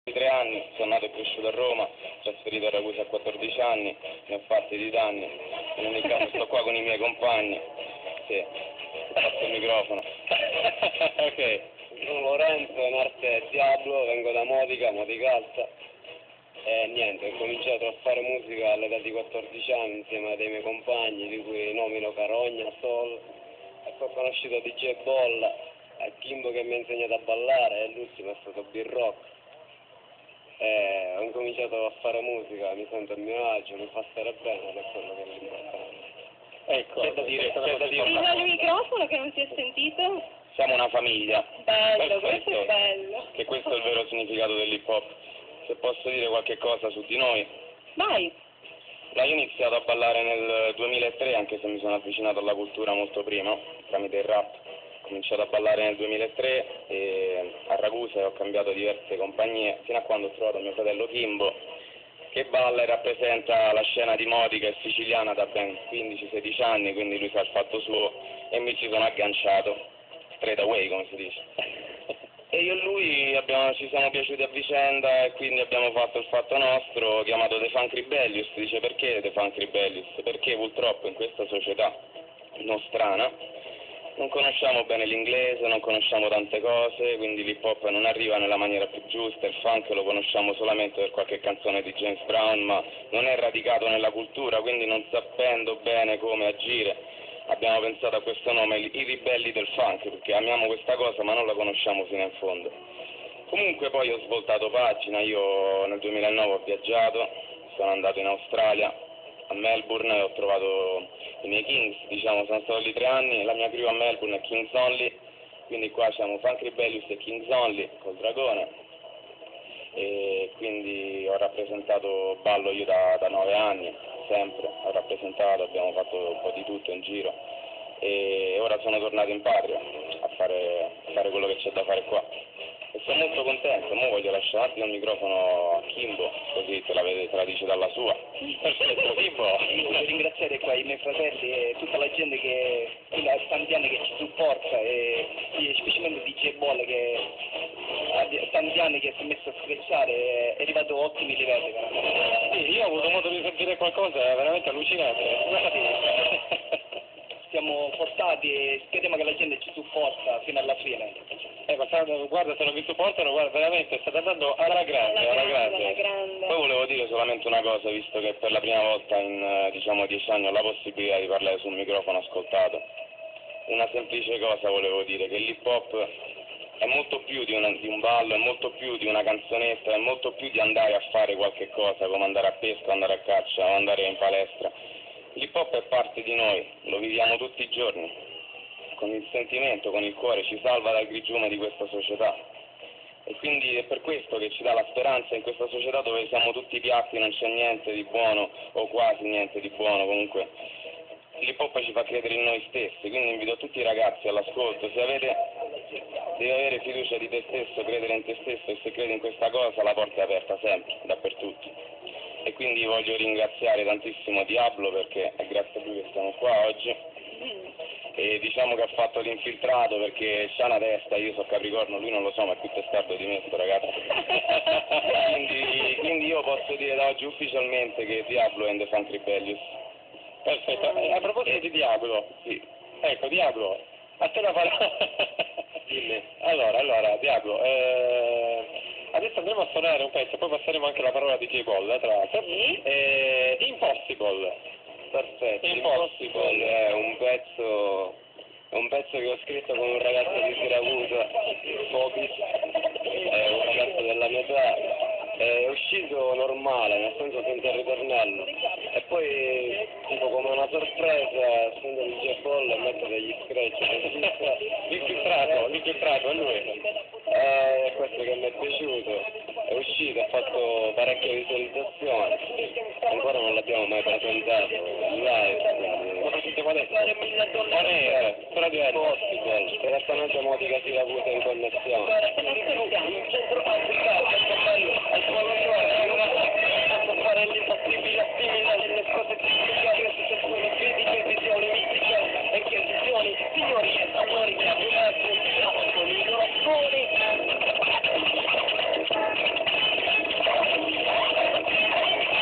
3 anni, sono nato e cresciuto a Roma, trasferito a Ragusa a 14 anni, ne ho fatti di danni, in ogni caso sto qua con i miei compagni, sì, passo il microfono. Ok. Sono Lorenzo, in arte Diablo, vengo da Modica, Alta e niente, ho cominciato a fare musica all'età di 14 anni insieme a dei miei compagni, di cui nomino Carogna, Sol, e poi ho conosciuto DJ Bolla, e Kimbo che mi ha insegnato a ballare, e l'ultimo è stato B-Rock. Ho incominciato a fare musica, mi sento a mio agio, mi fa stare bene ed è quello che è l'importante. Ecco, c'è da dire. Viva il microfono che non si è sentito. Siamo una famiglia. Bello, Perfetto. questo è bello. Che questo è il vero significato dell'hip hop. Se posso dire qualche cosa su di noi. Vai. Io ho iniziato a ballare nel 2003, anche se mi sono avvicinato alla cultura molto prima, tramite il rap. Ho cominciato a ballare nel 2003 e a Ragusa ho cambiato diverse compagnie, fino a quando ho trovato mio fratello Kimbo, che balla e rappresenta la scena di Modica e siciliana da ben 15-16 anni, quindi lui sa il fatto suo e mi ci sono agganciato, straight away come si dice. E io e lui ci siamo piaciuti a vicenda e quindi abbiamo fatto il fatto nostro, chiamato The Funk Rebellious. Dice perché The Funk Rebellious? Perché purtroppo in questa società nostrana non conosciamo bene l'inglese, non conosciamo tante cose, quindi l'hip hop non arriva nella maniera più giusta, il funk lo conosciamo solamente per qualche canzone di James Brown, ma non è radicato nella cultura, quindi non sapendo bene come agire abbiamo pensato a questo nome, i ribelli del funk, perché amiamo questa cosa ma non la conosciamo fino in fondo. Comunque poi ho svoltato pagina, io nel 2009 ho viaggiato, sono andato in Australia, a Melbourne, e ho trovato i miei Kings, diciamo, sono stato lì 3 anni, la mia crew a Melbourne è Kings Only, quindi qua siamo Funk Rebellious e Kings Only col Dragone, e quindi ho rappresentato ballo io da 9 anni, sempre, ho rappresentato, abbiamo fatto un po' di tutto in giro e ora sono tornato in patria a fare quello che c'è da fare qua. E sono molto contento, ora voglio lasciare un attimo il microfono a Kimbo, così te la dice dalla sua. Perfetto, Kimbo. Voglio ringraziare qua i miei fratelli e tutta la gente che da tanti anni che ci supporta e specialmente DJ Bolla che ha tanti anni che si è messo a screcciare, è arrivato a ottimi livelli veramente. Sì, io ho avuto modo di sentire qualcosa veramente allucinante. Siamo portati e speriamo che la gente ci supporta fino alla fine. Ma guarda, se non vi supportano, guarda, veramente state andando alla grande, alla grande. Poi volevo dire solamente una cosa, visto che per la prima volta in 10 anni ho la possibilità di parlare su un microfono ascoltato. Una semplice cosa volevo dire, che l'hip hop è molto più di un ballo, è molto più di una canzonetta, è molto più di andare a fare qualche cosa, come andare a pesca, andare a caccia o andare in palestra. L'hip hop è parte di noi, lo viviamo tutti i giorni, con il sentimento, con il cuore, ci salva dal grigiume di questa società. E quindi è per questo che ci dà la speranza in questa società dove siamo tutti piatti, non c'è niente di buono o quasi niente di buono, comunque l'hip hop ci fa credere in noi stessi, quindi invito tutti i ragazzi all'ascolto, devi avere fiducia di te stesso, credere in te stesso e se credi in questa cosa la porta è aperta sempre, dappertutto. E quindi voglio ringraziare tantissimo Diablo perché è grazie a lui che siamo qua oggi. E diciamo che ha fatto l'infiltrato perché c'ha una testa, io sono Capricorno, lui non lo so, ma è più testardo di me sto ragazzo. quindi io posso dire da oggi ufficialmente che Diablo è in The Funk Rebellious. Perfetto, a proposito di Diablo, sì. Ecco, Diablo, a te la parola. Dimmi. Allora, Diablo, adesso andremo a suonare un pezzo, poi passeremo anche la parola a DJ Bolla, tra l'altro. Sì. Impossible. Perfetto, Impossible è un pezzo che ho scritto con un ragazzo di Siracusa, Fobis, è un ragazzo della mia età, è uscito normale, nel senso senza ritornello, e poi tipo come una sorpresa sento il DJ Bolla e metto degli scratch. L'infiltrato, è lui. È questo che mi è piaciuto, è uscito, ha fatto parecchie visualizzazioni, ancora non l'abbiamo mai presentato in live, Lo presentiamo adesso. non è però di Impossible, direttamente Modica Siracusa in connessione.